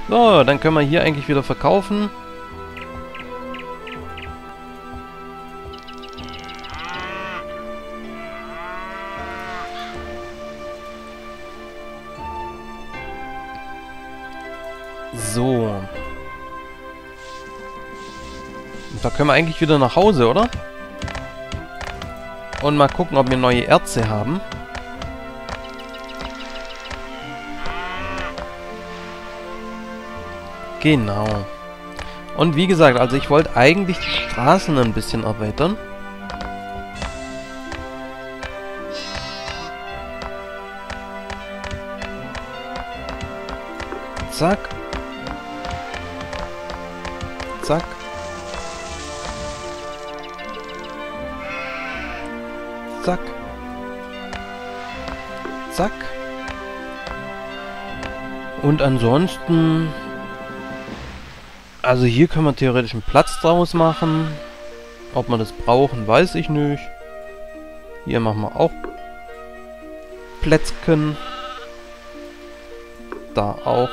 So, dann können wir hier eigentlich wieder verkaufen. So. Und da können wir eigentlich wieder nach Hause, oder? Und mal gucken, ob wir neue Erze haben. Genau. Und wie gesagt, also ich wollte eigentlich die Straßen ein bisschen erweitern. Zack. Zack. Zack. Zack. Und ansonsten... Also hier können wir theoretisch einen Platz draus machen. Ob wir das brauchen, weiß ich nicht. Hier machen wir auch Plätzchen. Da auch.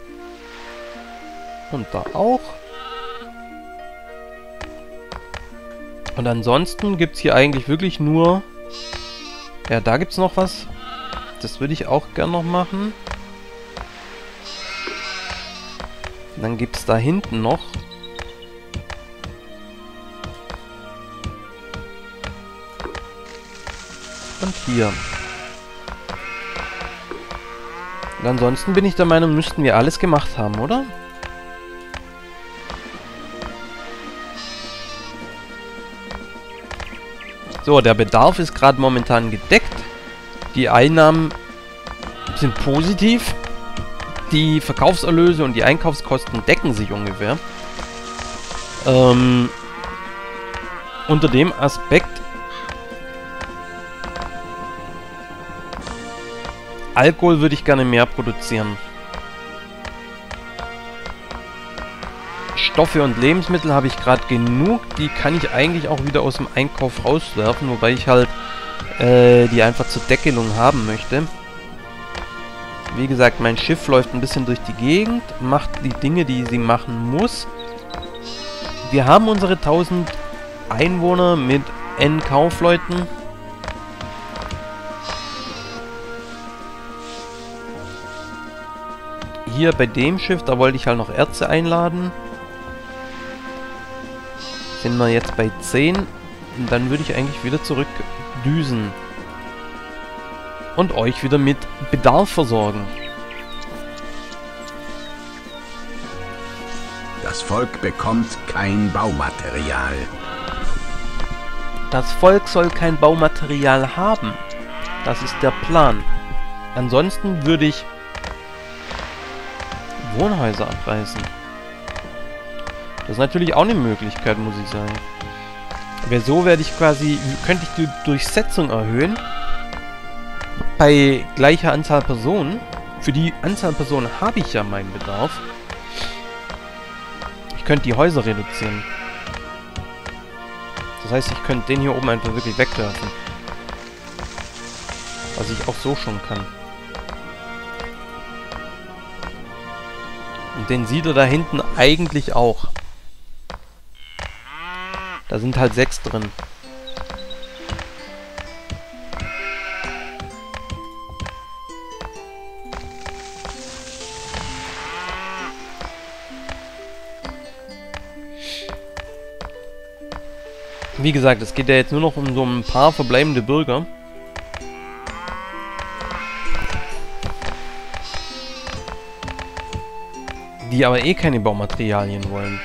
Und da auch. Und ansonsten gibt es hier eigentlich wirklich nur... Ja, da gibt es noch was. Das würde ich auch gern noch machen. Dann gibt es da hinten noch... Und hier. Und ansonsten bin ich der Meinung, müssten wir alles gemacht haben, oder? So, der Bedarf ist gerade momentan gedeckt. Die Einnahmen sind positiv. Die Verkaufserlöse und die Einkaufskosten decken sich ungefähr. Unter dem Aspekt Alkohol würde ich gerne mehr produzieren. Stoffe und Lebensmittel habe ich gerade genug. Die kann ich eigentlich auch wieder aus dem Einkauf rauswerfen, wobei ich halt die einfach zur Deckelung haben möchte. Wie gesagt, mein Schiff läuft ein bisschen durch die Gegend, macht die Dinge, die sie machen muss. Wir haben unsere 1000 Einwohner mit N Kaufleuten. Hier bei dem Schiff, da wollte ich halt noch Erze einladen. Sind wir jetzt bei 10. Und dann würde ich eigentlich wieder zurückdüsen. Und euch wieder mit Bedarf versorgen. Das Volk bekommt kein Baumaterial. Das Volk soll kein Baumaterial haben. Das ist der Plan. Ansonsten würde ich Wohnhäuser abreißen. Das ist natürlich auch eine Möglichkeit, muss ich sagen. Aber so werde ich quasi, könnte ich die Durchsetzung erhöhen. Bei gleicher Anzahl Personen. Für die Anzahl Personen habe ich ja meinen Bedarf. Ich könnte die Häuser reduzieren. Das heißt, ich könnte den hier oben einfach wirklich wegwerfen. Was ich auch so schon kann. Und den Siedler da hinten eigentlich auch. Da sind halt 6 drin. Wie gesagt, es geht ja jetzt nur noch um so ein paar verbleibende Bürger. Die aber eh keine Baumaterialien wollen.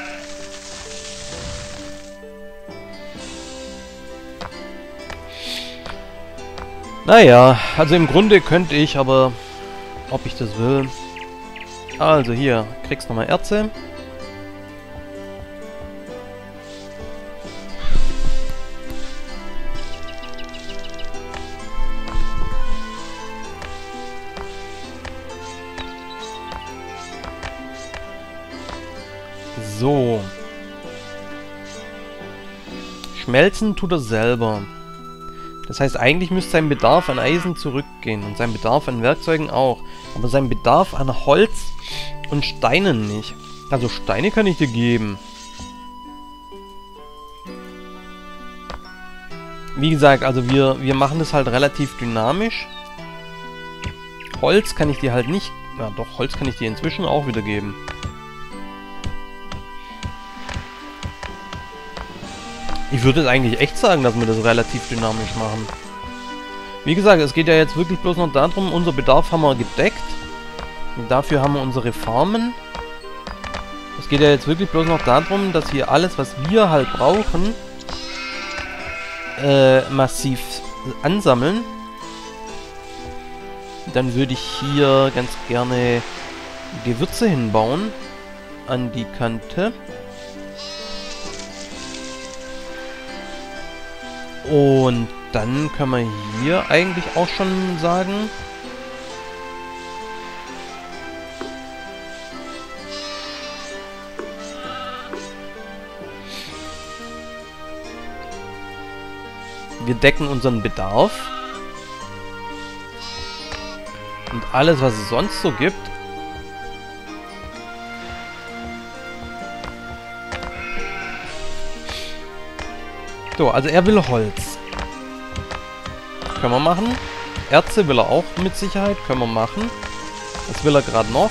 Naja, also im Grunde könnte ich, aber ob ich das will. Also hier, kriegst nochmal Erze. So. Schmelzen tut er selber. Das heißt, eigentlich müsste sein Bedarf an Eisen zurückgehen und sein Bedarf an Werkzeugen auch. Aber sein Bedarf an Holz und Steinen nicht. Also Steine kann ich dir geben. Wie gesagt, also wir machen das halt relativ dynamisch. Holz kann ich dir halt nicht... Ja doch, Holz kann ich dir inzwischen auch wieder geben. Ich würde es eigentlich echt sagen, dass wir das relativ dynamisch machen. Wie gesagt, es geht ja jetzt wirklich bloß noch darum, unser Bedarf haben wir gedeckt. Und dafür haben wir unsere Farmen. Es geht ja jetzt wirklich bloß noch darum, dass hier alles, was wir halt brauchen, massiv ansammeln. Dann würde ich hier ganz gerne Gewürze hinbauen an die Kante. Und dann können wir hier eigentlich auch schon sagen, wir decken unseren Bedarf. Und alles, was es sonst so gibt, so, also er will Holz. Können wir machen. Erze will er auch mit Sicherheit. Können wir machen. Was will er gerade noch?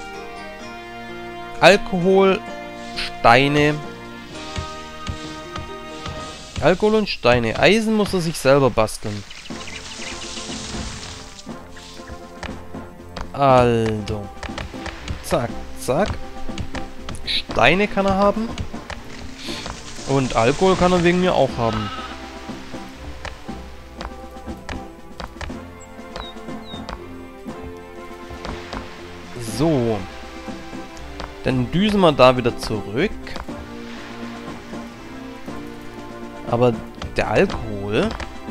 Alkohol, Steine. Alkohol und Steine. Eisen muss er sich selber basteln. Also. Zack, zack. Steine kann er haben. Und Alkohol kann er wegen mir auch haben. So. Dann düsen wir da wieder zurück. Aber der Alkohol...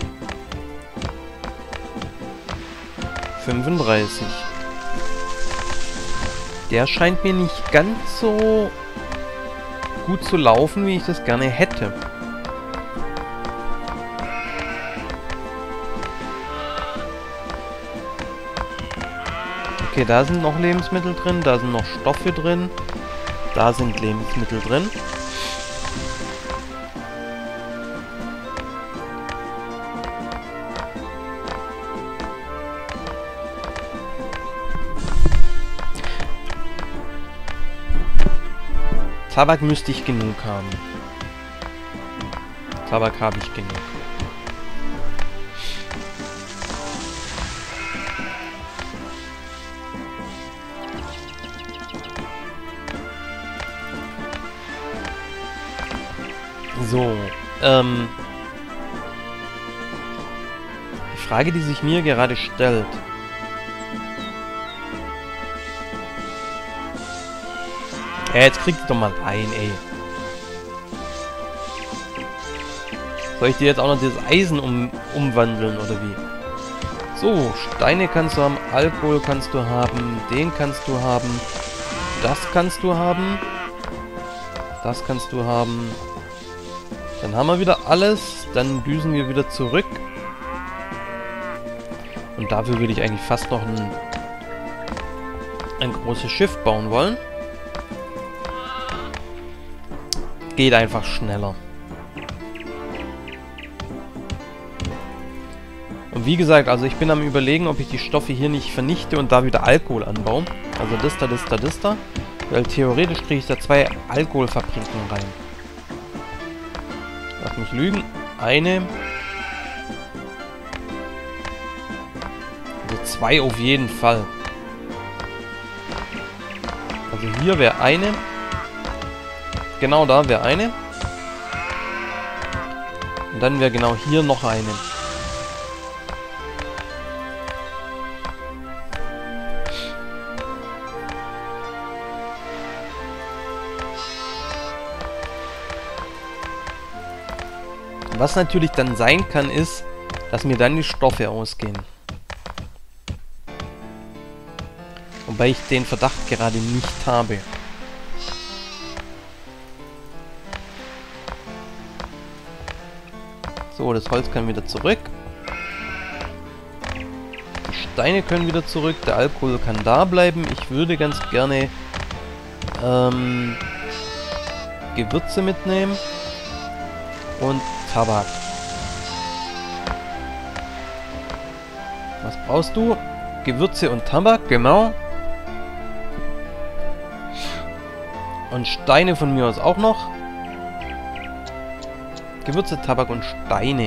35. Der scheint mir nicht ganz so gut zu laufen, wie ich das gerne hätte. Okay, da sind noch Lebensmittel drin, da sind noch Stoffe drin, da sind Lebensmittel drin. Tabak müsste ich genug haben. Tabak habe ich genug. So, die Frage, die sich mir gerade stellt. Ja, jetzt kriegt ihr doch mal ein, ey. Soll ich dir jetzt auch noch dieses Eisen umwandeln, oder wie? So, Steine kannst du haben, Alkohol kannst du haben, den kannst du haben, das kannst du haben, das kannst du haben. Dann haben wir wieder alles, dann düsen wir wieder zurück. Und dafür würde ich eigentlich fast noch ein großes Schiff bauen wollen. Geht einfach schneller. Und wie gesagt, also ich bin am Überlegen, ob ich die Stoffe hier nicht vernichte und da wieder Alkohol anbaue. Also das da. Weil theoretisch kriege ich da 2 Alkoholfabriken rein. Lass mich lügen. Eine. Also 2 auf jeden Fall. Also hier wäre eine. Genau da wäre eine. Und dann wäre genau hier noch eine. Was natürlich dann sein kann, ist, dass mir dann die Stoffe ausgehen. Wobei ich den Verdacht gerade nicht habe. So, das Holz kann wieder zurück. Die Steine können wieder zurück. Der Alkohol kann da bleiben. Ich würde ganz gerne Gewürze mitnehmen. Und Tabak. Was brauchst du? Gewürze und Tabak, genau. Und Steine von mir aus auch noch. Gewürze, Tabak und Steine.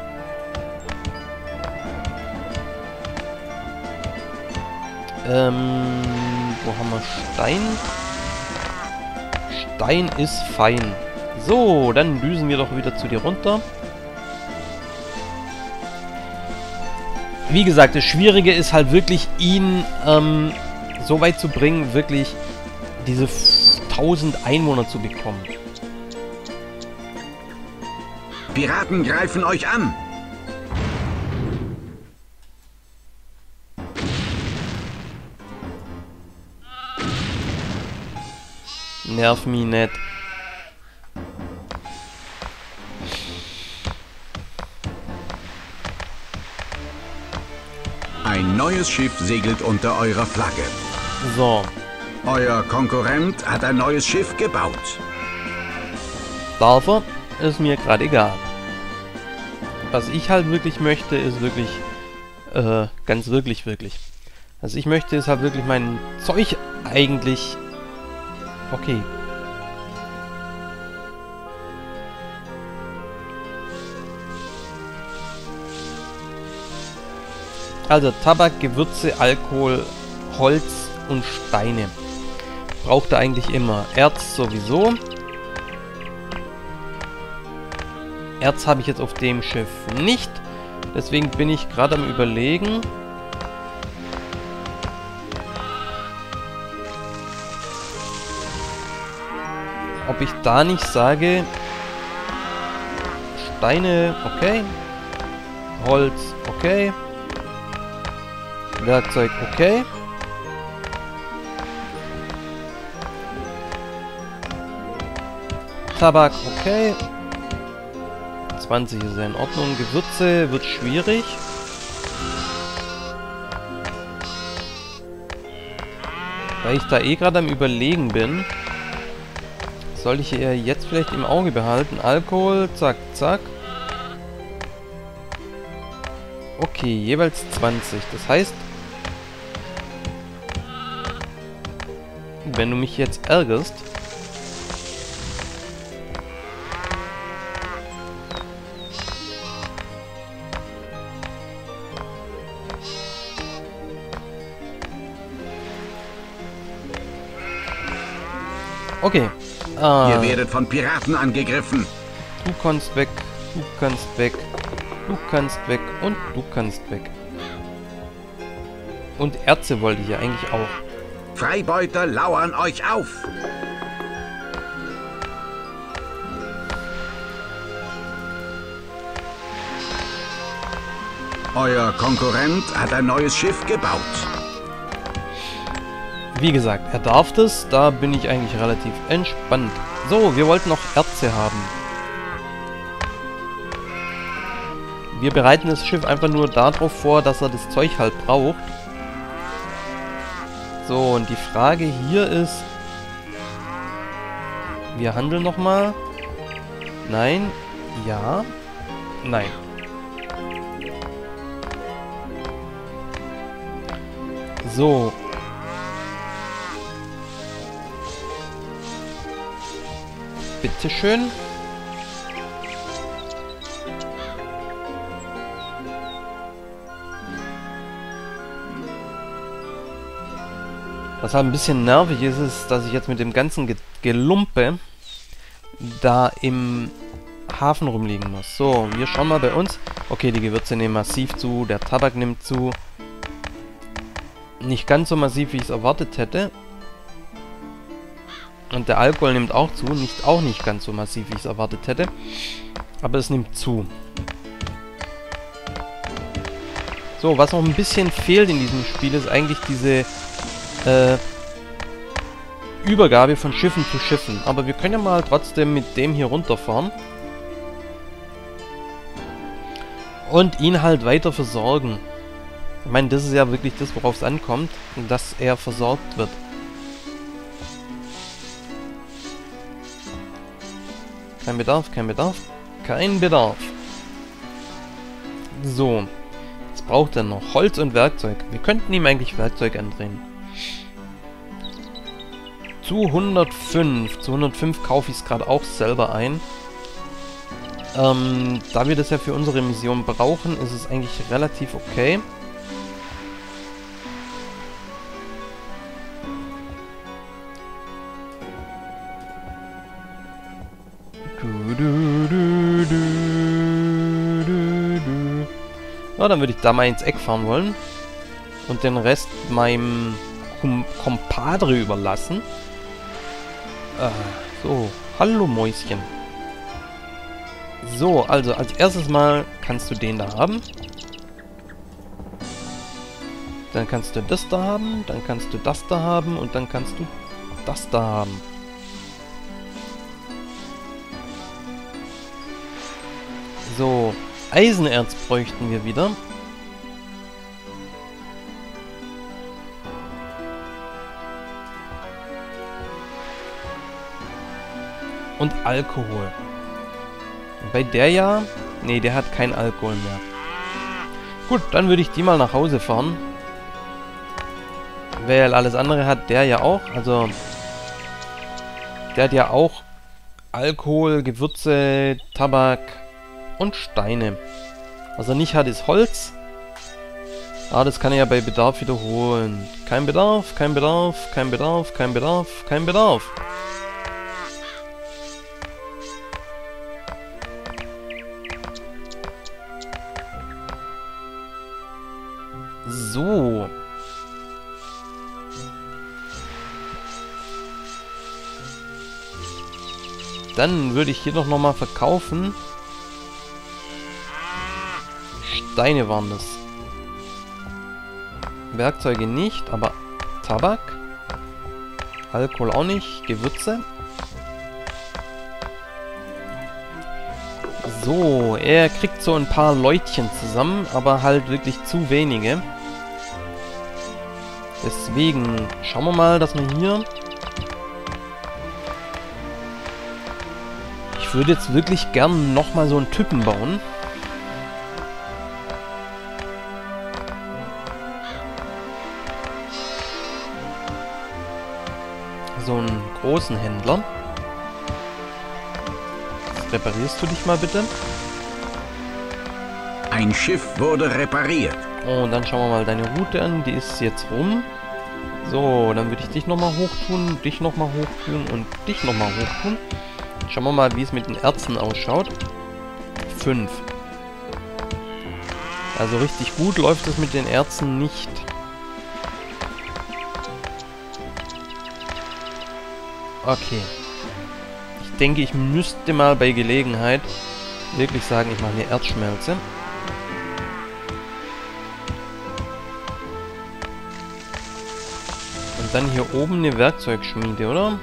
Wo haben wir Stein? Stein ist fein. So, dann düsen wir doch wieder zu dir runter. Wie gesagt, das Schwierige ist halt wirklich, ihn so weit zu bringen, wirklich diese 1000 Einwohner zu bekommen. Piraten greifen euch an. Nerv mich nicht. Ein neues Schiff segelt unter eurer Flagge. So. Euer Konkurrent hat ein neues Schiff gebaut. Darf er? Ist mir gerade egal. Was ich halt wirklich möchte, ist wirklich, ganz wirklich. Was ich möchte, ist halt wirklich mein Zeug eigentlich... Okay. Also Tabak, Gewürze, Alkohol, Holz und Steine. Braucht er eigentlich immer. Erz sowieso. Erz habe ich jetzt auf dem Schiff nicht. Deswegen bin ich gerade am Überlegen. Ob ich da nicht sage... Steine, okay. Holz, okay. Werkzeug, okay. Tabak, okay. 20 ist ja in Ordnung. Gewürze wird schwierig. Weil ich da eh gerade am Überlegen bin, soll ich eher jetzt vielleicht im Auge behalten. Alkohol, zack, zack. Okay, jeweils 20. Das heißt, wenn du mich jetzt ärgerst, okay. Ihr werdet von Piraten angegriffen. Du kannst weg, du kannst weg, du kannst weg und du kannst weg. Und Erze wollte ich ja eigentlich auch. Freibeuter lauern euch auf. Euer Konkurrent hat ein neues Schiff gebaut. Wie gesagt, er darf das. Da bin ich eigentlich relativ entspannt. So, wir wollten noch Erze haben. Wir bereiten das Schiff einfach nur darauf vor, dass er das Zeug halt braucht. So, und die Frage hier ist... Wir handeln nochmal. Nein. Ja. Nein. So. Bitteschön. Was halt ein bisschen nervig ist, ist, dass ich jetzt mit dem ganzen Gelumpe da im Hafen rumliegen muss. So, wir schauen mal bei uns. Okay, die Gewürze nehmen massiv zu, der Tabak nimmt zu. Nicht ganz so massiv, wie ich es erwartet hätte. Und der Alkohol nimmt auch zu, auch nicht ganz so massiv, wie ich es erwartet hätte. Aber es nimmt zu. So, was noch ein bisschen fehlt in diesem Spiel, ist eigentlich diese Übergabe von Schiffen zu Schiffen. Aber wir können ja mal trotzdem mit dem hier runterfahren. Und ihn halt weiter versorgen. Ich meine, das ist ja wirklich das, worauf es ankommt, dass er versorgt wird. Kein Bedarf, kein Bedarf, kein Bedarf. So. Was braucht er noch? Holz und Werkzeug. Wir könnten ihm eigentlich Werkzeug andrehen. Zu 105. Zu 105 kaufe ich es gerade auch selber ein. Da wir das ja für unsere Mission brauchen, ist es eigentlich relativ okay. Ja, dann würde ich da mal ins Eck fahren wollen. Und den Rest meinem Kompadre überlassen. So, hallo Mäuschen. So, also als erstes mal kannst du den da haben. Dann kannst du das da haben. Dann kannst du das da haben. Und dann kannst du das da haben. So, Eisenerz bräuchten wir wieder. Und Alkohol. Bei der ja... Nee, der hat keinen Alkohol mehr. Gut, dann würde ich die mal nach Hause fahren. Weil alles andere hat der ja auch. Also... Der hat ja auch Alkohol, Gewürze, Tabak und Steine. Was er nicht hat, ist Holz. Ah, das kann er ja bei Bedarf wiederholen. Kein Bedarf, kein Bedarf, kein Bedarf, kein Bedarf, kein Bedarf. So. Dann würde ich hier doch nochmal verkaufen. Steine waren das. Werkzeuge nicht, aber Tabak. Alkohol auch nicht. Gewürze. So, er kriegt so ein paar Leutchen zusammen, aber halt wirklich zu wenige. Deswegen schauen wir mal, dass wir hier... Ich würde jetzt wirklich gern nochmal so einen Typen bauen. So einen großen Händler. Jetzt reparierst du dich mal bitte. Ein Schiff wurde repariert. Und dann schauen wir mal deine Route an. Die ist jetzt rum. So, dann würde ich dich nochmal hochtun, dich nochmal hochtun und dich nochmal hochtun. Schauen wir mal, wie es mit den Erzen ausschaut. 5. Also richtig gut läuft es mit den Erzen nicht. Okay. Ich denke, ich müsste mal bei Gelegenheit wirklich sagen, ich mache eine Erzschmelze. Und dann hier oben eine Werkzeugschmiede, oder?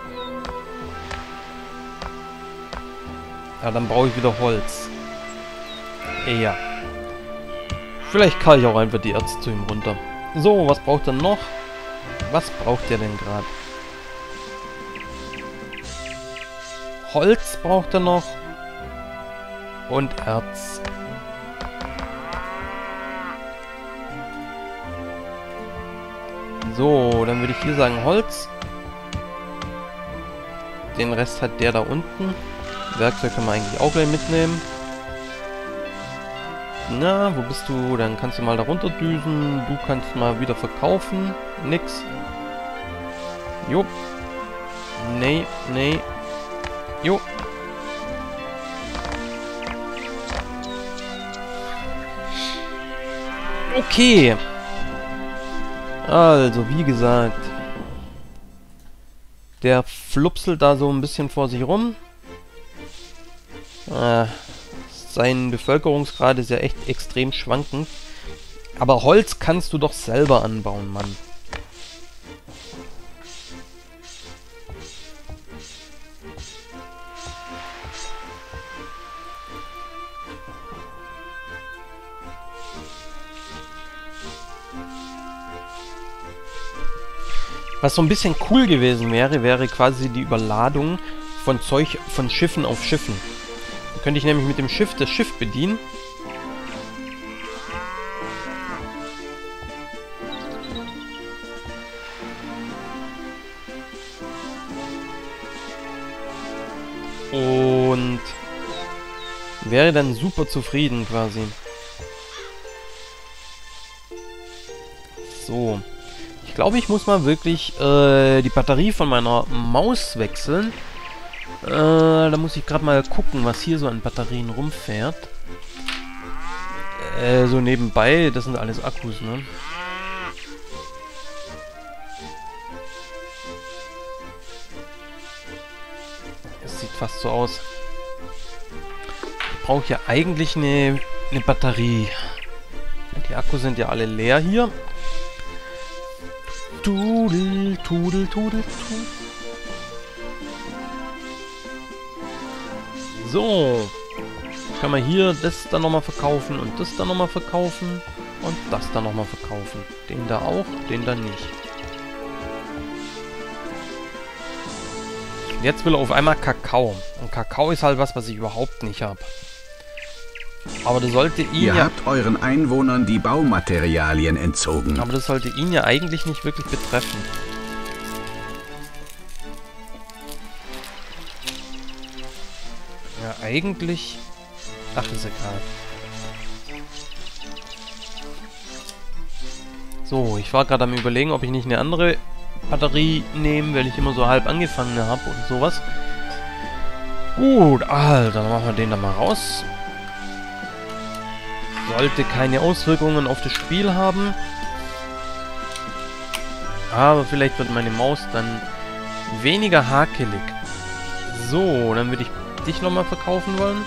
Ja, dann brauche ich wieder Holz. Ja. Vielleicht kann ich auch einfach die Erze zu ihm runter. So, was braucht er noch? Was braucht er denn gerade? Holz braucht er noch. Und Erz. So, dann würde ich hier sagen Holz. Den Rest hat der da unten. Werkzeug können wir eigentlich auch gleich mitnehmen. Na, wo bist du? Dann kannst du mal da runter düsen. Du kannst mal wieder verkaufen. Nix. Jo. Nee, nee. Jo. Okay. Also, wie gesagt. Der flupselt da so ein bisschen vor sich rum. Sein Bevölkerungsgrad ist ja echt extrem schwankend. Aber Holz kannst du doch selber anbauen, Mann. Was so ein bisschen cool gewesen wäre, wäre quasi die Überladung von Zeug von Schiffen auf Schiffen. Da könnte ich nämlich mit dem Schiff das Schiff bedienen. Und wäre dann super zufrieden quasi. So. Ich glaube, ich muss mal wirklich die Batterie von meiner Maus wechseln. Da muss ich gerade mal gucken, was hier so an Batterien rumfährt. So nebenbei, das sind alles Akkus, ne? Es sieht fast so aus. Ich brauche ja eigentlich eine Batterie. Die Akkus sind ja alle leer hier. Tudel, tudel, tudel, tudel. So. Kann man hier das dann nochmal verkaufen und das dann nochmal verkaufen und das dann nochmal verkaufen. Den da auch, den da nicht. Jetzt will er auf einmal Kakao. Und Kakao ist halt was ich überhaupt nicht habe. Aber das sollte ihn Ihr habt euren Einwohnern die Baumaterialien entzogen. Aber das sollte ihn ja eigentlich nicht wirklich betreffen. Ja, eigentlich... Ach, ist egal. So, ich war gerade am Überlegen, ob ich nicht eine andere Batterie nehme, weil ich immer so halb angefangen habe und sowas. Gut, Alter, dann machen wir den da mal raus. Sollte keine Auswirkungen auf das Spiel haben. Aber vielleicht wird meine Maus dann weniger hakelig. So, dann würde ich dich nochmal verkaufen wollen.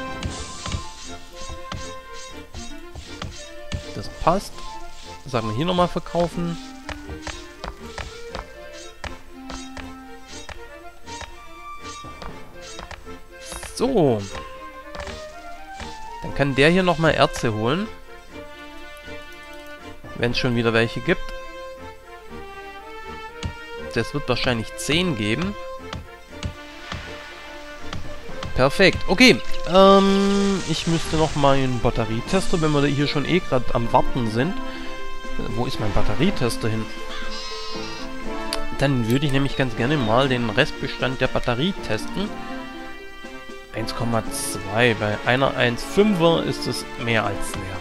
Das passt. Sagen wir hier nochmal verkaufen. So. Dann kann der hier nochmal Erze holen. Wenn es schon wieder welche gibt. Das wird wahrscheinlich 10 geben. Perfekt. Okay. Ich müsste noch mal einen Batterietester, wenn wir hier schon eh gerade am Warten sind. Wo ist mein Batterietester hin? Dann würde ich nämlich ganz gerne mal den Restbestand der Batterie testen. 1,2. Bei einer 1,5er ist es mehr als leer.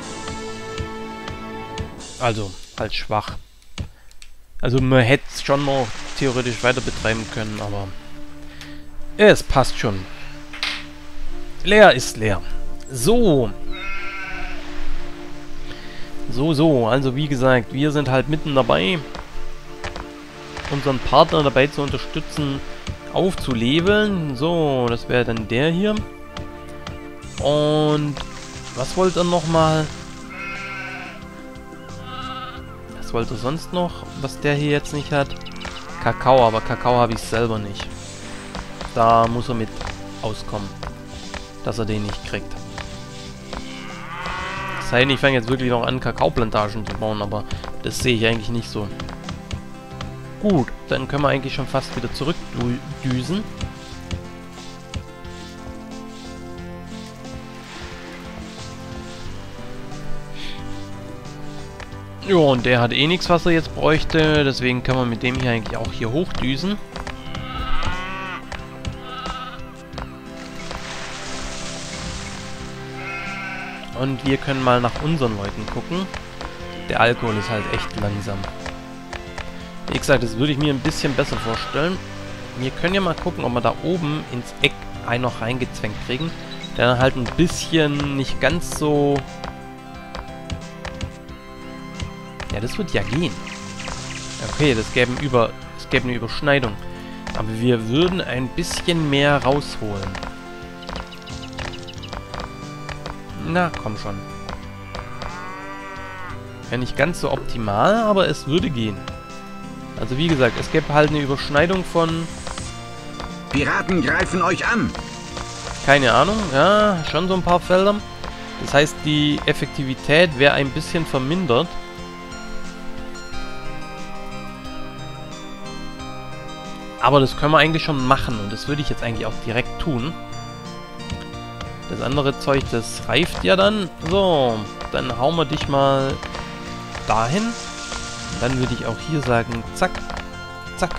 Also, halt schwach. Also man hätte es schon noch theoretisch weiter betreiben können, aber es passt schon. Leer ist leer. So. So. Also wie gesagt, wir sind halt mitten dabei, unseren Partner dabei zu unterstützen, aufzuleveln. So, das wäre dann der hier. Und was wollte er nochmal? Was wollte er sonst noch, was der hier jetzt nicht hat? Kakao, aber Kakao habe ich selber nicht. Da muss er mit auskommen, dass er den nicht kriegt. Das heißt, ich fange jetzt wirklich noch an, Kakaoplantagen zu bauen, aber das sehe ich eigentlich nicht so. Gut, dann können wir eigentlich schon fast wieder zurückdüsen. Ja, und der hat eh nichts, was er jetzt bräuchte, deswegen können wir mit dem hier eigentlich auch hier hochdüsen. Und wir können mal nach unseren Leuten gucken. Der Alkohol ist halt echt langsam. Wie gesagt, das würde ich mir ein bisschen besser vorstellen. Wir können ja mal gucken, ob wir da oben ins Eck einen noch reingezwängt kriegen. Der dann halt ein bisschen nicht ganz so... Ja, das wird ja gehen. Okay, das gäbe eine Überschneidung. Aber wir würden ein bisschen mehr rausholen. Na, komm schon. Ja, nicht ganz so optimal, aber es würde gehen. Also wie gesagt, es gäbe halt eine Überschneidung von... Piraten greifen euch an! Keine Ahnung, ja, schon so ein paar Felder. Das heißt, die Effektivität wäre ein bisschen vermindert. Aber das können wir eigentlich schon machen und das würde ich jetzt eigentlich auch direkt tun. Das andere Zeug, das reift ja dann. So, dann hauen wir dich mal dahin. Dann würde ich auch hier sagen, zack, zack.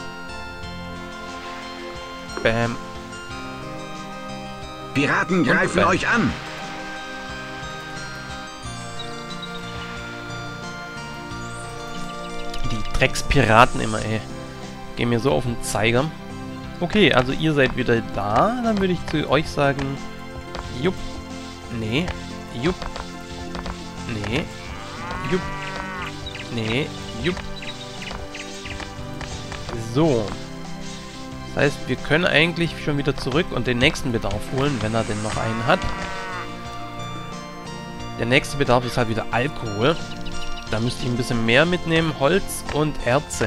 Bam. Piraten greifen euch an. Die Dreckspiraten immer, ey. Gehen mir so auf den Zeiger. Okay, also ihr seid wieder da. Dann würde ich zu euch sagen, jupp, nee, jupp, nee, jupp, nee, jupp. So. Das heißt, wir können eigentlich schon wieder zurück und den nächsten Bedarf holen, wenn er denn noch einen hat. Der nächste Bedarf ist halt wieder Alkohol. Da müsste ich ein bisschen mehr mitnehmen. Holz und Erze.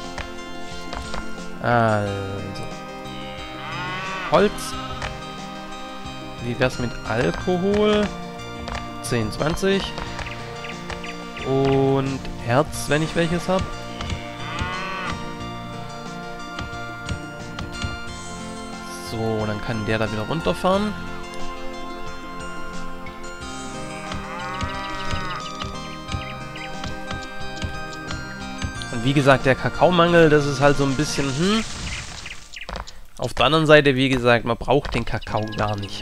Also. Holz. Wie wär's mit Alkohol? 10, 20. Und Erz, wenn ich welches habe. So, dann kann der da wieder runterfahren. Und wie gesagt, der Kakaomangel, das ist halt so ein bisschen, Auf der anderen Seite, wie gesagt, man braucht den Kakao gar nicht.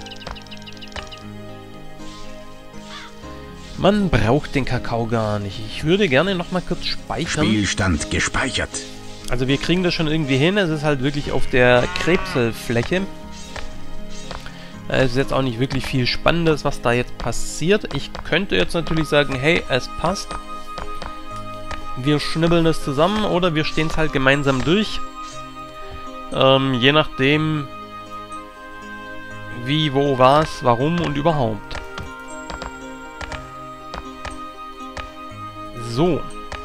Man braucht den Kakao gar nicht. Ich würde gerne nochmal kurz speichern. Spielstand gespeichert. Also wir kriegen das schon irgendwie hin. Es ist halt wirklich auf der Krebselfläche. Es ist jetzt auch nicht wirklich viel Spannendes, was da jetzt passiert. Ich könnte jetzt natürlich sagen, hey, es passt. Wir schnibbeln es zusammen oder wir stehen es halt gemeinsam durch. Je nachdem, wie, wo, was, warum und überhaupt. So.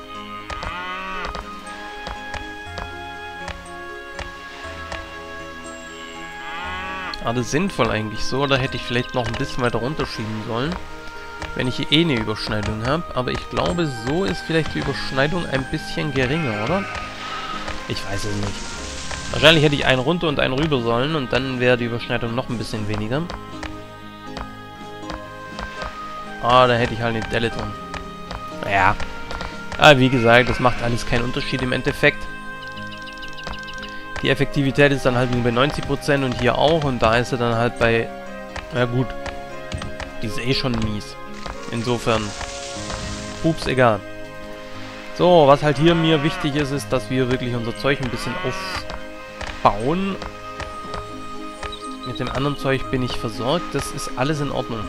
Alles sinnvoll eigentlich so, oder hätte ich vielleicht noch ein bisschen weiter runterschieben sollen, wenn ich hier eh eine Überschneidung habe. Aber ich glaube, so ist vielleicht die Überschneidung ein bisschen geringer, oder? Ich weiß es nicht. Wahrscheinlich hätte ich einen runter und einen rüber sollen und dann wäre die Überschneidung noch ein bisschen weniger. Ah, da hätte ich halt eine Delle drin. Naja. Aber wie gesagt, das macht alles keinen Unterschied im Endeffekt. Die Effektivität ist dann halt nur bei 90% und hier auch. Und da ist sie dann halt bei... Na gut. Die ist eh schon mies. Insofern... Ups, egal. So, was halt hier mir wichtig ist, ist, dass wir wirklich unser Zeug ein bisschen aufbauen. Mit dem anderen Zeug bin ich versorgt. Das ist alles in Ordnung.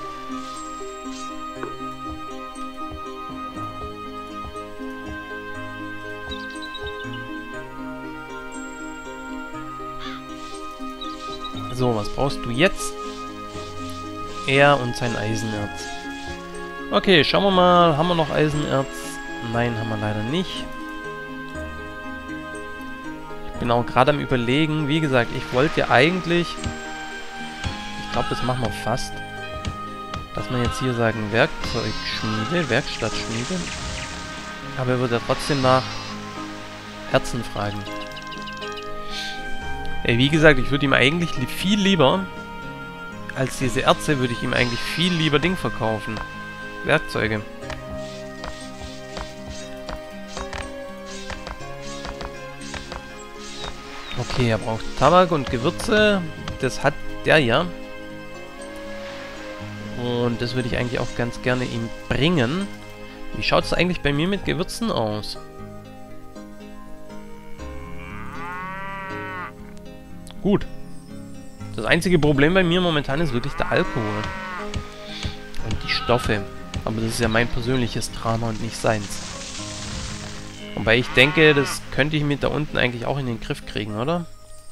So, was brauchst du jetzt? Er und sein Eisenerz. Okay, schauen wir mal. Haben wir noch Eisenerz? Nein, haben wir leider nicht. Ich bin auch gerade am Überlegen. Wie gesagt, ich wollte ja eigentlich... Ich glaube, das machen wir fast. Dass wir jetzt hier sagen Werkzeugschmiede, Werkstattschmiede. Aber er wird ja trotzdem nach Herzen fragen. Wie gesagt, ich würde ihm eigentlich viel lieber, als diese Erze, würde ich ihm eigentlich viel lieber Ding verkaufen. Werkzeuge. Okay, er braucht Tabak und Gewürze. Das hat der ja. Und das würde ich eigentlich auch ganz gerne ihm bringen. Wie schaut es eigentlich bei mir mit Gewürzen aus? Gut. Das einzige Problem bei mir momentan ist wirklich der Alkohol. Und die Stoffe. Aber das ist ja mein persönliches Drama und nicht seins. Wobei ich denke, das könnte ich mit da unten eigentlich auch in den Griff kriegen, oder?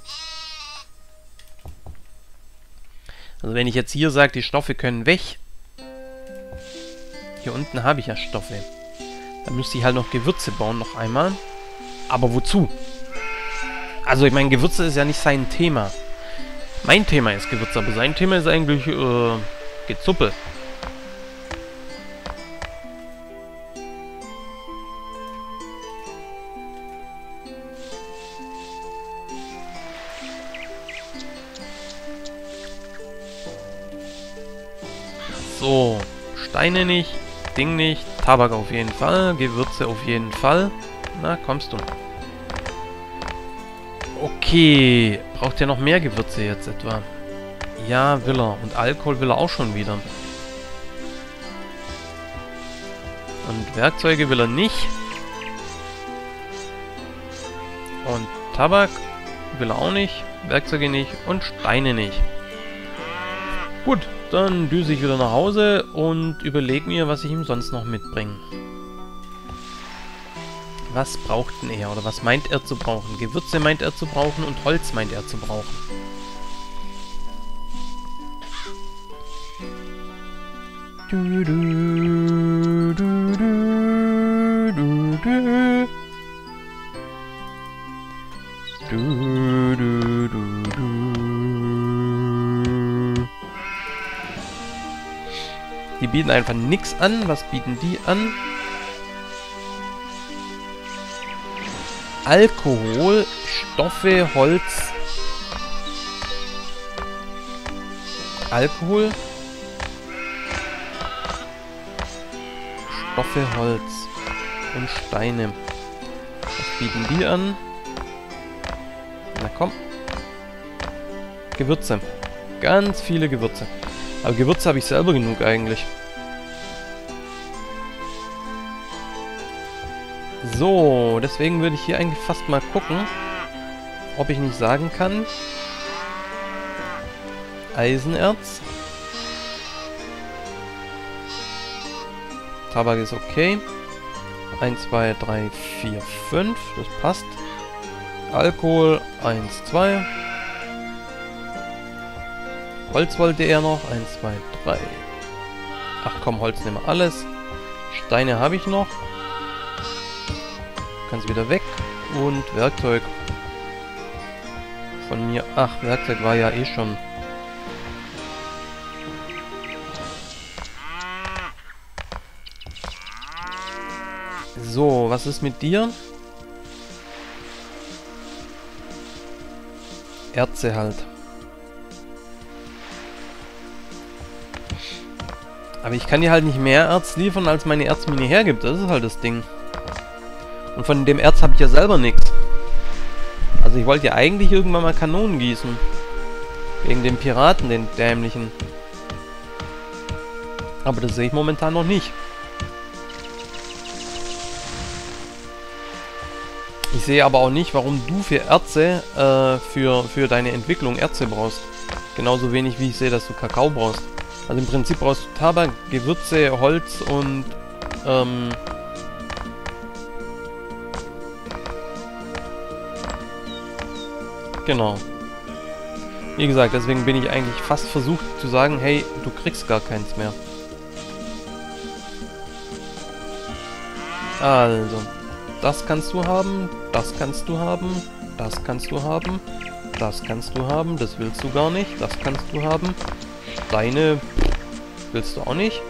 Also wenn ich jetzt hier sage, die Stoffe können weg. Hier unten habe ich ja Stoffe. Dann müsste ich halt noch Gewürze bauen, noch einmal. Aber wozu? Also ich meine, Gewürze ist ja nicht sein Thema. Mein Thema ist Gewürze, aber sein Thema ist eigentlich Gezuppe. So, Steine nicht, Ding nicht, Tabak auf jeden Fall, Gewürze auf jeden Fall. Na, kommst du. Okay, braucht er noch mehr Gewürze jetzt etwa? Ja, will er. Und Alkohol will er auch schon wieder. Und Werkzeuge will er nicht. Und Tabak will er auch nicht. Werkzeuge nicht. Und Steine nicht. Gut, dann düse ich wieder nach Hause und überlege mir, was ich ihm sonst noch mitbringe. Was braucht denn er? Oder was meint er zu brauchen? Gewürze meint er zu brauchen und Holz meint er zu brauchen. Du, du, du, du, du, du. Du, du, du, du. Die bieten einfach nichts an. Was bieten die an? Alkohol, Stoffe, Holz. Alkohol. Stoffe, Holz. Und Steine. Was bieten die an? Na komm. Gewürze. Ganz viele Gewürze. Aber Gewürze habe ich selber genug eigentlich. So, deswegen würde ich hier eigentlich fast mal gucken, ob ich nicht sagen kann. Eisenerz. Tabak ist okay. 1, 2, 3, 4, 5. Das passt. Alkohol 1, 2. Holz wollte er noch. 1, 2, 3. Ach komm, Holz nehmen wir alles. Steine habe ich noch. Kannst wieder weg. Und Werkzeug. Von mir. Ach, Werkzeug war ja eh schon. So, was ist mit dir? Erze halt. Aber ich kann dir halt nicht mehr Erz liefern, als meine Erzmine hergibt. Das ist halt das Ding. Und von dem Erz habe ich ja selber nichts. Also ich wollte ja eigentlich irgendwann mal Kanonen gießen. Wegen dem Piraten, den dämlichen. Aber das sehe ich momentan noch nicht. Ich sehe aber auch nicht, warum du für Erze, für deine Entwicklung Erze brauchst. Genauso wenig wie ich sehe, dass du Kakao brauchst. Also im Prinzip brauchst du Tabak, Gewürze, Holz und, genau. Wie gesagt, deswegen bin ich eigentlich fast versucht zu sagen, hey, du kriegst gar keins mehr. Also, das kannst du haben, das kannst du haben, das kannst du haben, das kannst du haben, das willst du gar nicht, das kannst du haben. Steine willst du auch nicht.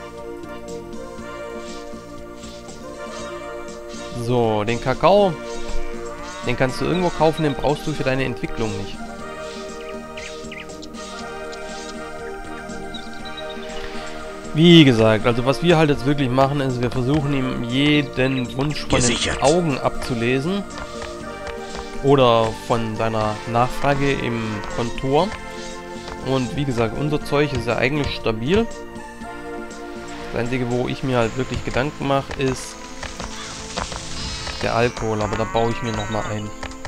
So, den Kakao, den kannst du irgendwo kaufen, den brauchst du für deine Entwicklung nicht. Wie gesagt, also was wir halt jetzt wirklich machen, ist, wir versuchen ihm jeden Wunsch von den Augen abzulesen. Oder von seiner Nachfrage im Kontor. Und wie gesagt, unser Zeug ist ja eigentlich stabil. Das Einzige, wo ich mir halt wirklich Gedanken mache, ist der Alkohol. Aber da baue ich mir nochmal ein.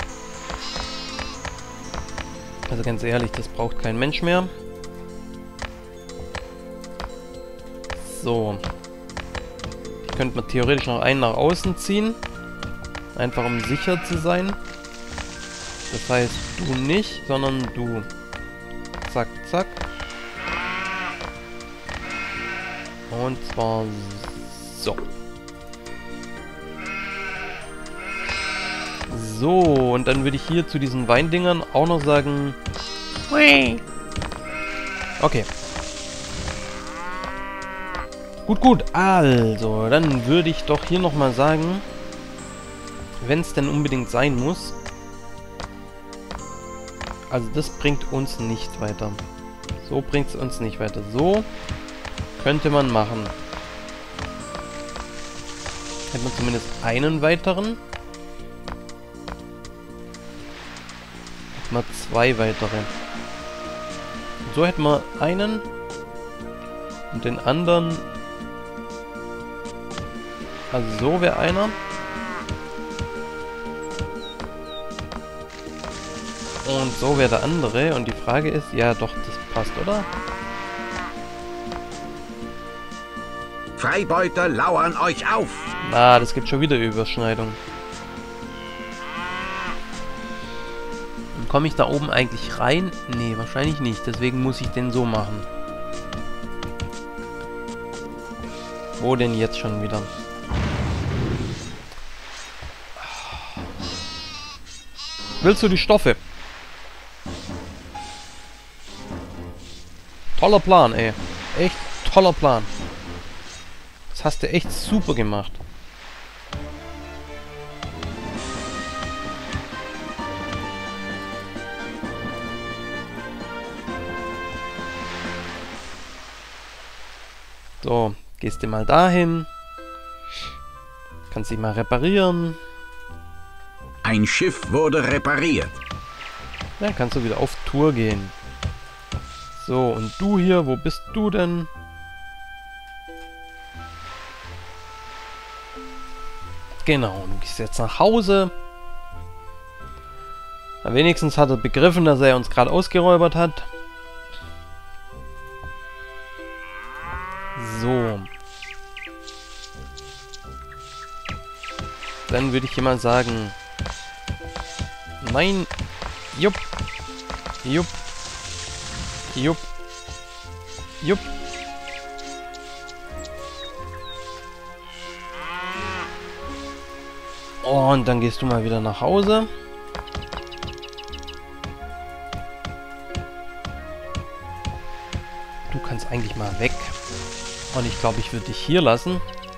Also ganz ehrlich, das braucht kein Mensch mehr. So. Ich könnte mir theoretisch noch einen nach außen ziehen. Einfach um sicher zu sein. Das heißt, du nicht, sondern du. Zack, zack. Und zwar so. So, und dann würde ich hier zu diesen Weindingern auch noch sagen... Okay. Gut, gut. Also, dann würde ich doch hier nochmal sagen, wenn es denn unbedingt sein muss... Also das bringt uns nicht weiter. So bringt es uns nicht weiter. So. Könnte man machen. Hätten wir zumindest einen weiteren. Hätten wir 2 weitere. Und so hätten wir einen. Und den anderen... Also so wäre einer. Und so wäre der andere. Und die Frage ist, ja doch, das passt, oder? Freibeuter lauern euch auf! Ah, das gibt schon wieder Überschneidung. Und komme ich da oben eigentlich rein? Nee, wahrscheinlich nicht. Deswegen muss ich den so machen. Wo denn jetzt schon wieder? Willst du die Stoffe? Toller Plan, ey. Echt toller Plan. Das hast du echt super gemacht. So, gehst du mal dahin. Kannst dich mal reparieren. Ein Schiff wurde repariert. Dann kannst du wieder auf Tour gehen. So, und du hier, wo bist du denn? Genau, du gehst jetzt nach Hause. Na, wenigstens hat er begriffen, dass er uns gerade ausgeräubert hat. So. Dann würde ich hier mal sagen... Nein. Jupp. Jupp. Jupp. Jupp. Und dann gehst du mal wieder nach Hause. Du kannst eigentlich mal weg. Und ich glaube, ich würde dich hier lassen.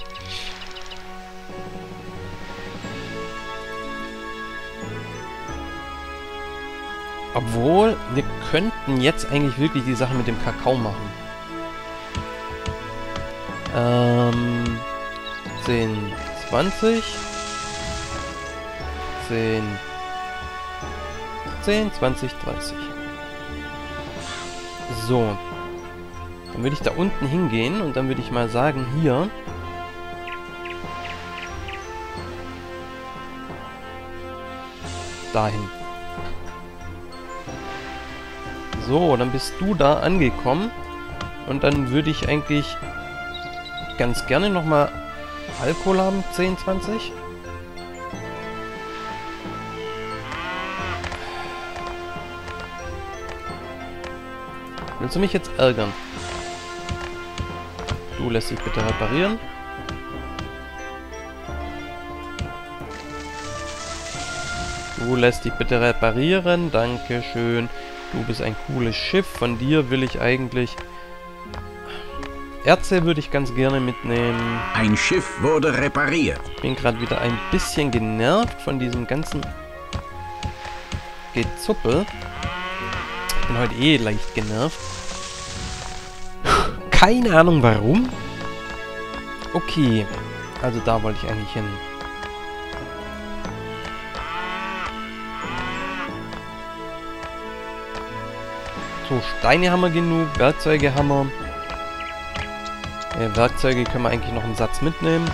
Obwohl, wir könnten jetzt eigentlich wirklich die Sache mit dem Kakao machen. 10, 20... 10, 20, 30. So. Dann würde ich da unten hingehen und dann würde ich mal sagen, hier. Dahin. So, dann bist du da angekommen. Und dann würde ich eigentlich ganz gerne nochmal Alkohol haben, 10, 20. Willst du mich jetzt ärgern? Du lässt dich bitte reparieren. Du lässt dich bitte reparieren. Dankeschön. Du bist ein cooles Schiff. Von dir will ich eigentlich... Erze würde ich ganz gerne mitnehmen. Ein Schiff wurde repariert. Ich bin gerade wieder ein bisschen genervt von diesem ganzen Gezuppel. Ich bin heute eh leicht genervt. Keine Ahnung warum. Okay. Also da wollte ich eigentlich hin. So, Steine haben wir genug. Werkzeuge haben wir. Werkzeuge können wir eigentlich noch einen Satz mitnehmen.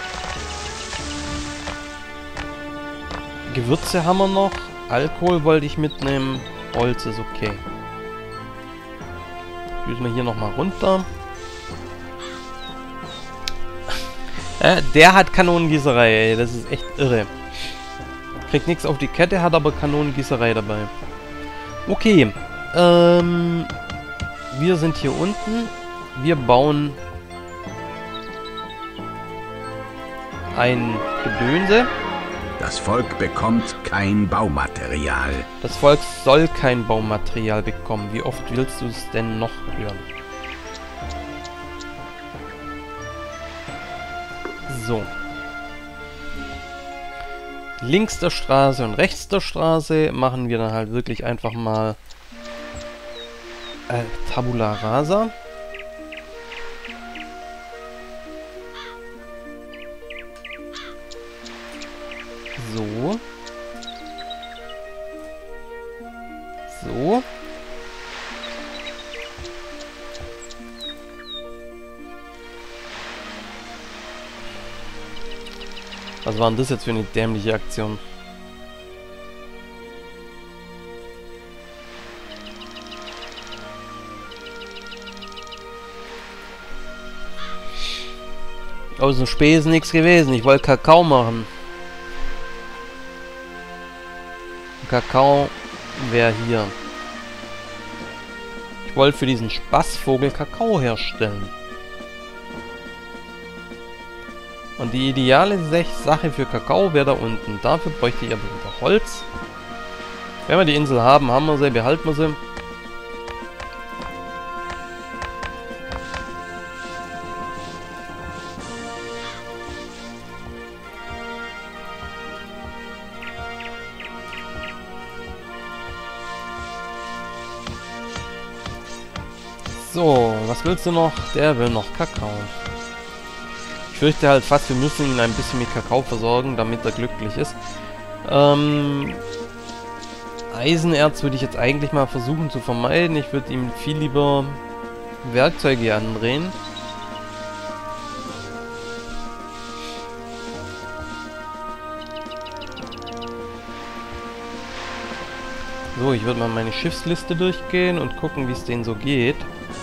Gewürze haben wir noch. Alkohol wollte ich mitnehmen. Holz ist okay. Düsen wir hier nochmal runter. Der hat Kanonengießerei, ey. Das ist echt irre. Kriegt nichts auf die Kette, hat aber Kanonengießerei dabei. Okay. Wir sind hier unten. Wir bauen ein Gedönse. Das Volk bekommt kein Baumaterial. Das Volk soll kein Baumaterial bekommen. Wie oft willst du es denn noch hören? So. Links der Straße und rechts der Straße machen wir dann halt wirklich einfach mal Tabula Rasa. So. So. Was war denn das jetzt für eine dämliche Aktion? Aus dem Spesen nichts gewesen. Ich wollte Kakao machen. Kakao wäre hier. Ich wollte für diesen Spaßvogel Kakao herstellen. Und die ideale Sache für Kakao wäre da unten. Dafür bräuchte ich aber wieder Holz. Wenn wir die Insel haben, haben wir sie, behalten wir sie. So, was willst du noch? Der will noch Kakao. Ich fürchte halt fast, wir müssen ihn ein bisschen mit Kakao versorgen, damit er glücklich ist. Eisenerz würde ich jetzt eigentlich mal versuchen zu vermeiden. Ich würde ihm viel lieber Werkzeuge andrehen. So, ich würde mal meine Schiffsliste durchgehen und gucken, wie es denen so geht.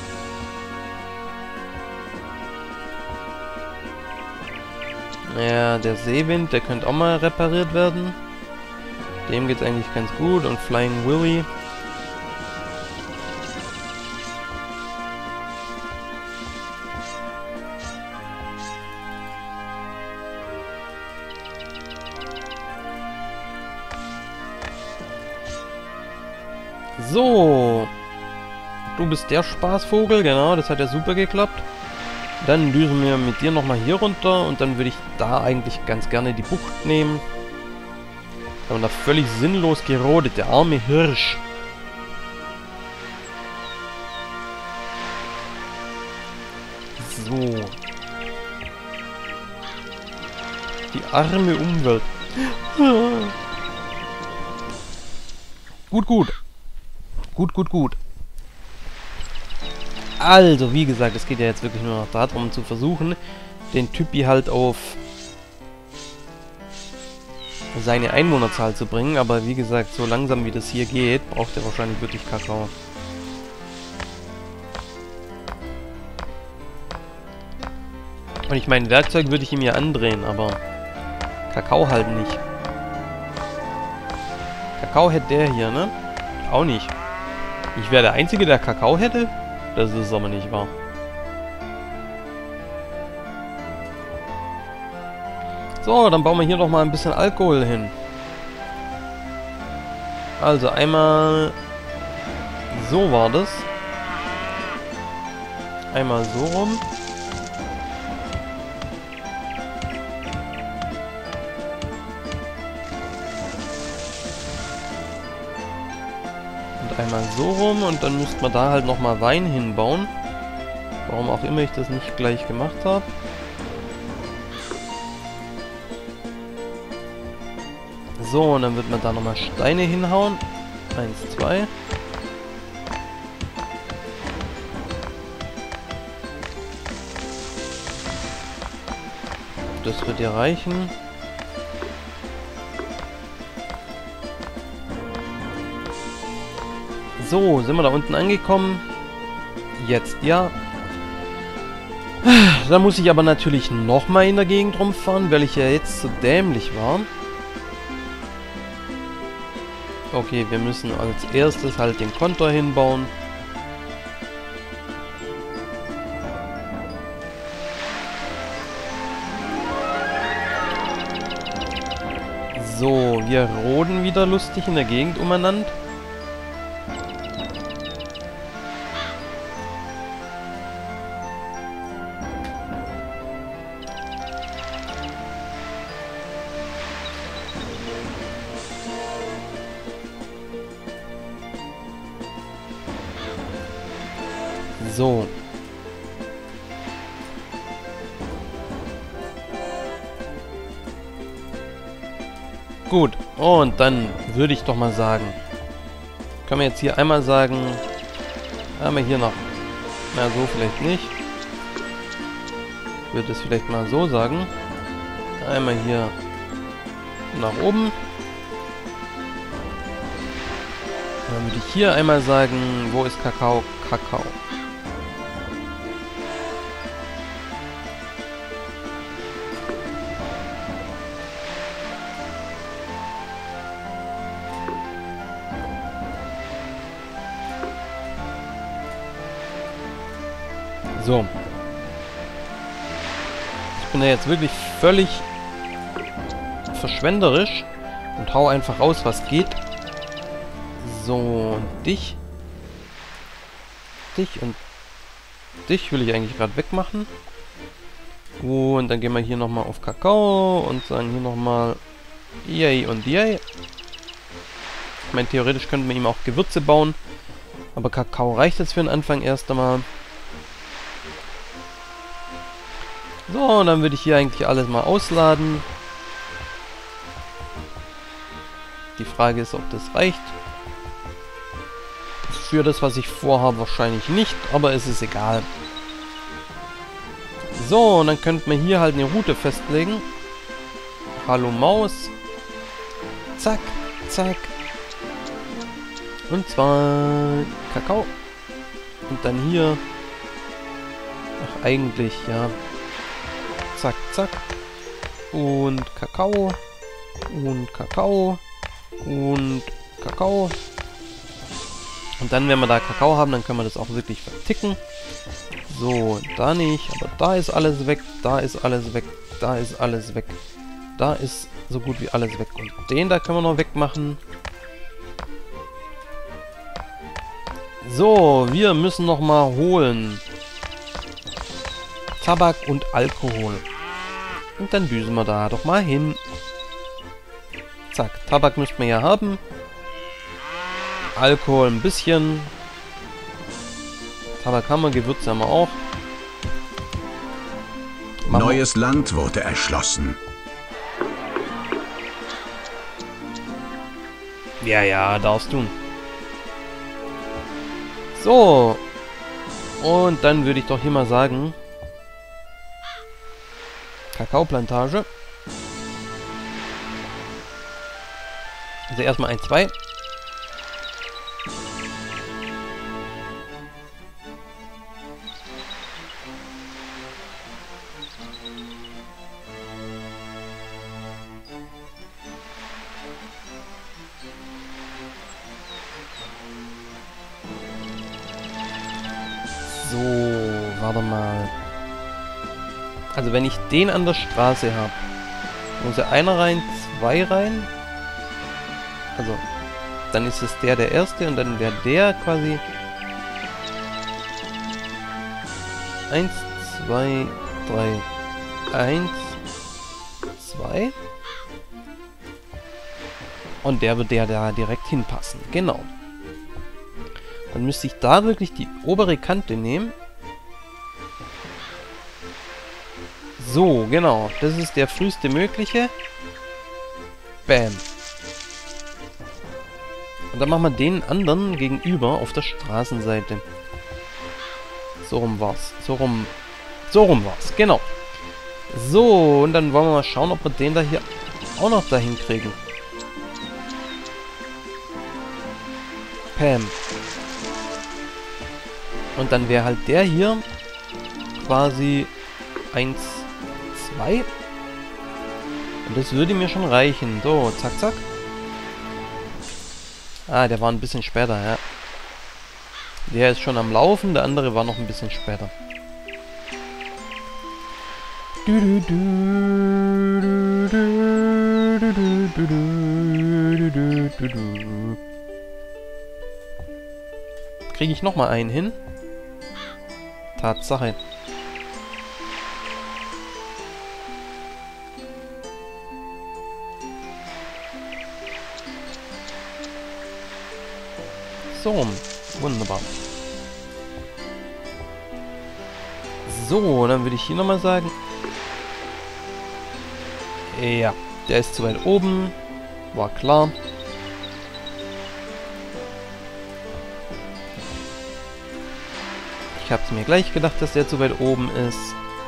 Ja, der Seewind, der könnte auch mal repariert werden. Dem geht's eigentlich ganz gut. Und Flying Willy. So. Du bist der Spaßvogel, genau, das hat ja super geklappt. Dann düsen wir mit dir nochmal hier runter und dann würde ich da eigentlich ganz gerne die Bucht nehmen. Da haben wir da völlig sinnlos gerodet, der arme Hirsch. So. Die arme Umwelt. Gut, gut. Gut. Also, wie gesagt, es geht ja jetzt wirklich nur noch darum zu versuchen, den Typi halt auf seine Einwohnerzahl zu bringen. Aber wie gesagt, so langsam wie das hier geht, braucht er wahrscheinlich wirklich Kakao. Und ich meine, Werkzeug würde ich ihm ja andrehen, aber Kakao halt nicht. Kakao hätte der hier, ne? Auch nicht. Ich wäre der Einzige, der Kakao hätte? Das ist aber nicht wahr. So, dann bauen wir hier doch mal ein bisschen Alkohol hin. Also einmal... So war das. Einmal so rum. Einmal so rum und dann müsste man da halt nochmal Wein hinbauen. Warum auch immer ich das nicht gleich gemacht habe. So, und dann wird man da nochmal Steine hinhauen. 1, 2. Das wird ja reichen. So, sind wir da unten angekommen? Jetzt ja. Da muss ich aber natürlich nochmal in der Gegend rumfahren, weil ich ja jetzt so dämlich war. Okay, wir müssen als erstes halt den Kontor hinbauen. So, wir roden wieder lustig in der Gegend umeinander. So. Gut, und dann würde ich doch mal sagen, können wir jetzt hier einmal sagen, einmal hier noch, na so vielleicht nicht. Ich würde es vielleicht mal so sagen. Einmal hier nach oben. Dann würde ich hier einmal sagen, wo ist Kakao? Kakao. So. Ich bin ja jetzt wirklich völlig verschwenderisch und hau einfach raus, was geht. So, und dich. Dich und dich will ich eigentlich gerade wegmachen. Und dann gehen wir hier nochmal auf Kakao und sagen hier nochmal Yay und Yay. Ich meine, theoretisch könnten wir ihm auch Gewürze bauen. Aber Kakao reicht jetzt für den Anfang erst einmal. So, und dann würde ich hier eigentlich alles mal ausladen. Die Frage ist, ob das reicht. Für das, was ich vorhabe, wahrscheinlich nicht, aber es ist egal. So, und dann könnten wir hier halt eine Route festlegen. Hallo Maus. Zack, zack. Und zwar Kakao. Und dann hier. Ach, eigentlich, ja. Zack, zack. Und Kakao. Und Kakao. Und Kakao. Und dann, wenn wir da Kakao haben, dann können wir das auch wirklich verticken. So, da nicht. Aber da ist alles weg. Da ist alles weg. Da ist alles weg. Da ist so gut wie alles weg. Und den da können wir noch wegmachen. So, wir müssen noch mal holen. Tabak und Alkohol. Und dann düsen wir da doch mal hin. Zack, Tabak müssten wir ja haben. Alkohol ein bisschen. Tabak haben wir, Gewürze haben wir auch. Neues Land wurde erschlossen. Ja, ja, darfst du. So. Und dann würde ich doch hier mal sagen... Kakaoplantage. Also erstmal 1, 2. So, warte mal. Also wenn ich den an der Straße habe, muss ja einer rein, 2 rein. Also, dann ist es der erste und dann wäre der quasi 1, 2, 3, 1, 2. Und der wird der da direkt hinpassen. Genau. Dann müsste ich da wirklich die obere Kante nehmen. So, genau. Das ist der früheste mögliche. Bam. Und dann machen wir den anderen gegenüber auf der Straßenseite. So rum war's. So rum war's. Genau. So, und dann wollen wir mal schauen, ob wir den da hier auch noch dahin kriegen. Pam. Und dann wäre halt der hier quasi 1, 2. Und das würde mir schon reichen. So, zack, zack. Ah, der war ein bisschen später, ja. Der ist schon am Laufen, der andere war noch ein bisschen später. Kriege ich nochmal einen hin? Tatsache. So, wunderbar. So, dann würde ich hier nochmal sagen. Ja, der ist zu weit oben. War klar. Ich hab's mir gleich gedacht, dass der zu weit oben ist.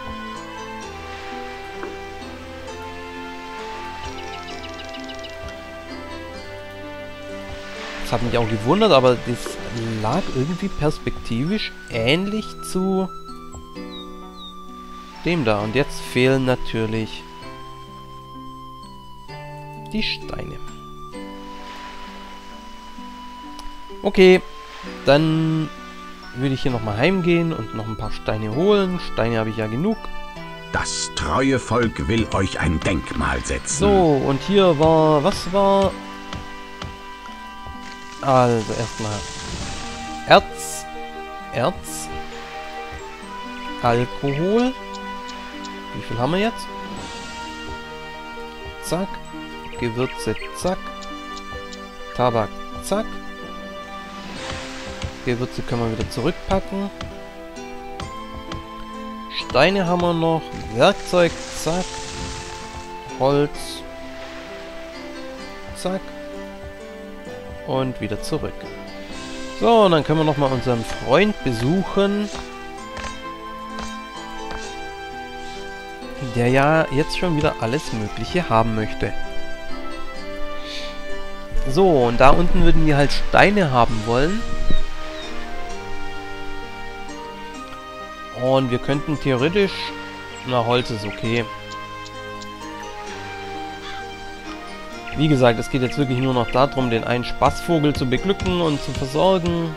Das hat mich auch gewundert, aber das lag irgendwie perspektivisch ähnlich zu dem da. Und jetzt fehlen natürlich die Steine. Okay, dann würde ich hier nochmal heimgehen und noch ein paar Steine holen. Steine habe ich ja genug. Das treue Volk will euch ein Denkmal setzen. So, und hier war... Was war... Also erstmal Erz, Alkohol. Wie viel haben wir jetzt? Zack. Gewürze, zack. Tabak, zack. Gewürze können wir wieder zurückpacken. Steine haben wir noch. Werkzeug, zack. Holz, zack. Und wieder zurück. So, und dann können wir nochmal unseren Freund besuchen. Der ja jetzt schon wieder alles Mögliche haben möchte. So, und da unten würden wir halt Steine haben wollen. Und wir könnten theoretisch... Na, Holz ist okay. Wie gesagt, es geht jetzt wirklich nur noch darum, den einen Spaßvogel zu beglücken und zu versorgen.